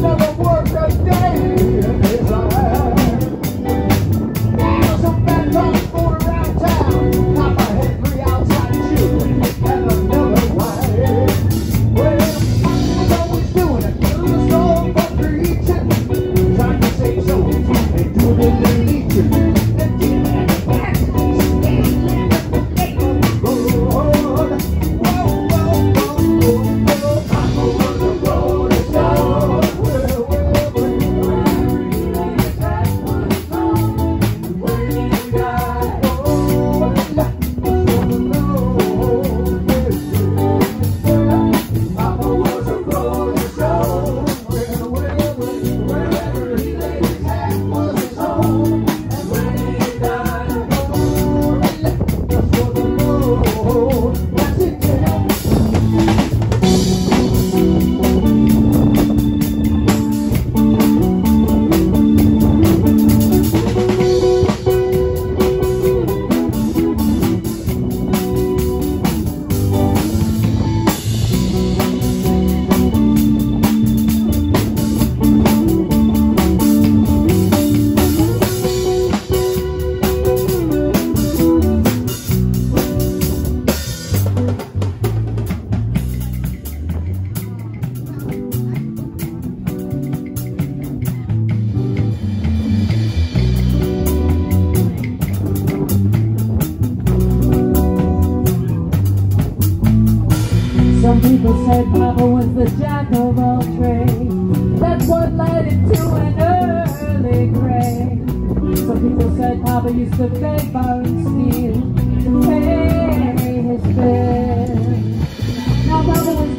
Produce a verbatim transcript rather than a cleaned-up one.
Some people said Poppa was the jack of all trades. That's what led him to an early grave. Some people said Poppa used to beg, borrow, and steal to pay his bills. Now Poppa was